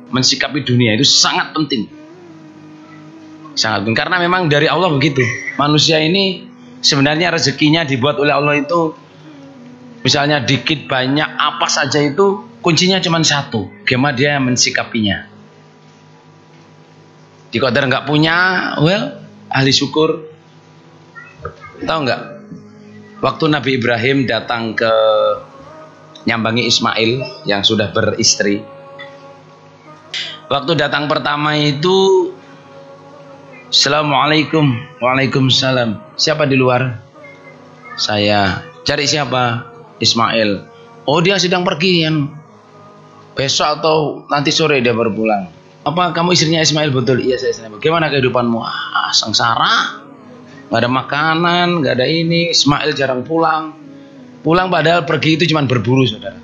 mensikapi dunia itu sangat penting. Sangat penting karena memang dari Allah begitu. Manusia ini sebenarnya rezekinya dibuat oleh Allah itu misalnya dikit banyak apa saja itu kuncinya cuma satu, bagaimana dia mensikapinya. Di qadar nggak punya, well, ahli syukur. Tahu nggak? Waktu Nabi Ibrahim datang ke nyambangi Ismail yang sudah beristri. Waktu datang pertama itu, Assalamualaikum, waalaikumsalam. Siapa di luar? Saya. Cari siapa? Ismail. Oh, dia sedang pergi yang besok atau nanti sore dia baru pulang. Apa kamu istrinya Ismail? Betul. Iya, saya istrinya. Bagaimana kehidupanmu? Ah, sengsara. Gak ada makanan, gak ada ini. Ismail jarang pulang. Pulang padahal pergi itu cuma berburu, saudara.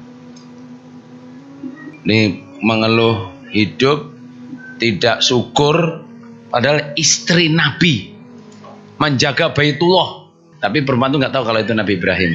Ini mengeluh hidup, tidak syukur, padahal istri Nabi menjaga Baitullah. Tapi perempuan itu nggak tahu kalau itu Nabi Ibrahim.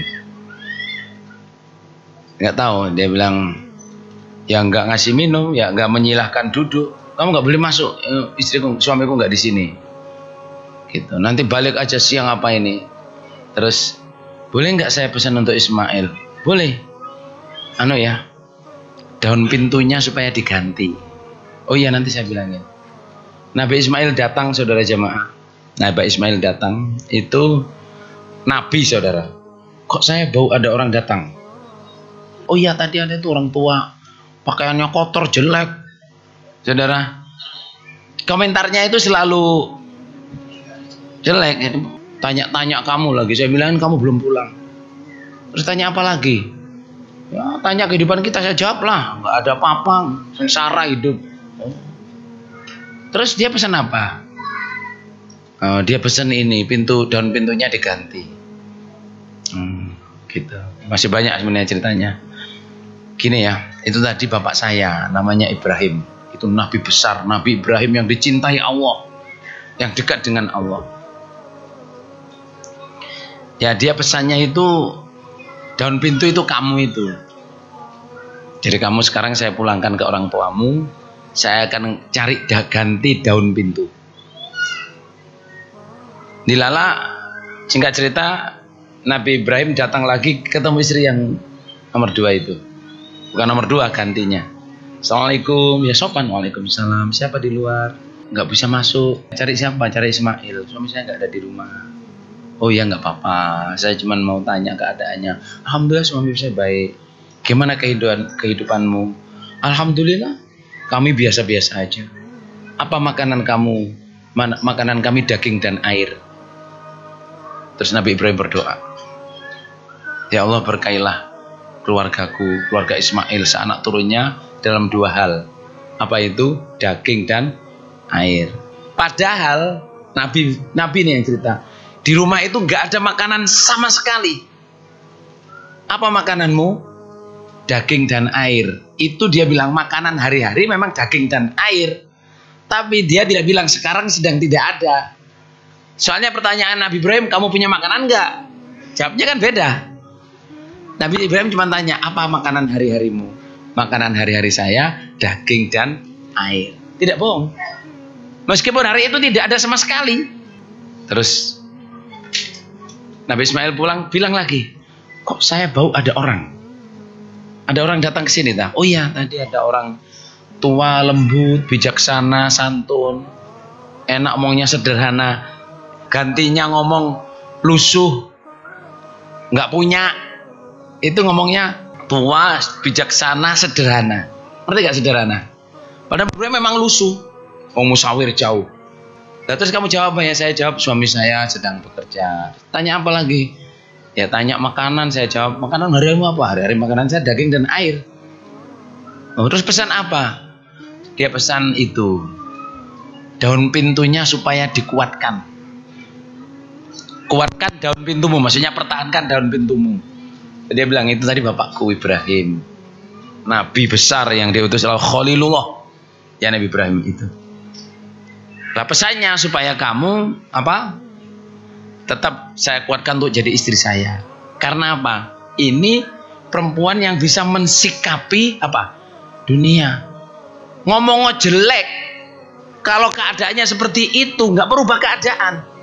Nggak tahu, dia bilang ya nggak ngasih minum, ya nggak menyilahkan duduk. Kamu nggak boleh masuk, istriku, suamiku nggak di sini. Gitu. Nanti balik aja siang apa ini. Terus boleh nggak saya pesan untuk Ismail? Boleh. Anu ya, daun pintunya supaya diganti. Oh iya nanti saya bilangin. Nabi Ismail datang, saudara jamaah. Nabi Ismail datang itu Nabi, saudara. Kok saya bau ada orang datang? Oh iya tadi ada itu orang tua, pakaiannya kotor jelek, saudara. Komentarnya itu selalu jelek. Tanya-tanya kamu lagi. Saya bilang kamu belum pulang. Terus tanya apa lagi? Ya, tanya kehidupan kita, saya jawab lah. Nggak ada apa-apa, sengsara hidup. Oh. Terus dia pesan apa? Oh, dia pesan ini, daun pintunya diganti. Gitu. Masih banyak sebenarnya ceritanya. Gini ya, itu tadi bapak saya, namanya Ibrahim. Itu Nabi besar, Nabi Ibrahim yang dicintai Allah, yang dekat dengan Allah. Ya dia pesannya itu daun pintu itu kamu itu. Jadi kamu sekarang saya pulangkan ke orang tuamu, saya akan cari ganti daun pintu. Dilala, singkat cerita, Nabi Ibrahim datang lagi ketemu istri yang nomor 2 itu. Bukan nomor 2 gantinya. Assalamualaikum, ya sopan. Waalaikumsalam. Siapa di luar? Nggak bisa masuk. Cari siapa? Cari Ismail. Suami saya nggak ada di rumah. Oh ya nggak apa-apa, saya cuma mau tanya keadaannya. Alhamdulillah suami saya baik. Gimana kehidupanmu? Alhamdulillah kami biasa-biasa aja. Apa makanan kamu? Makanan kami daging dan air. Terus Nabi Ibrahim berdoa, ya Allah berkailah keluargaku, keluarga Ismail seanak turunnya dalam 2 hal. Apa itu? Daging dan air. Padahal Nabi nih yang cerita, di rumah itu nggak ada makanan sama sekali. Apa makananmu? Daging dan air. Itu dia bilang makanan hari-hari memang daging dan air. Tapi dia tidak bilang sekarang sedang tidak ada. Soalnya pertanyaan Nabi Ibrahim, kamu punya makanan nggak? Jawabnya kan beda. Nabi Ibrahim cuma tanya, apa makanan hari-harimu? Makanan hari-hari saya daging dan air. Tidak bohong. Meskipun hari itu tidak ada sama sekali. Terus Nabi Ismail pulang, bilang lagi, kok saya bau ada orang? Ada orang datang ke sini, tak? Oh iya, tadi ada orang tua, lembut, bijaksana, santun, enak omongnya, sederhana. Gantinya ngomong lusuh, nggak punya. Itu ngomongnya tua, bijaksana, sederhana. Ngerti gak sederhana? Padahal memang lusuh, musawir jauh. Nah, terus kamu jawab apa ya? Saya jawab suami saya sedang bekerja. Tanya apa lagi? Ya tanya makanan, saya jawab makanan hari-harimu apa? Hari-hari makanan saya daging dan air. Oh, terus pesan apa? Dia pesan itu daun pintunya supaya dikuatkan. Kuatkan daun pintumu, maksudnya pertahankan daun pintumu. Dia bilang itu tadi bapakku Ibrahim, Nabi besar yang diutus oleh Khalilullah, ya Nabi Ibrahim itu. Lah pesannya supaya kamu apa? Tetap saya kuatkan untuk jadi istri saya. Karena apa? Ini perempuan yang bisa mensikapi apa? Dunia. ngomong jelek, kalau keadaannya seperti itu nggak merubah keadaan.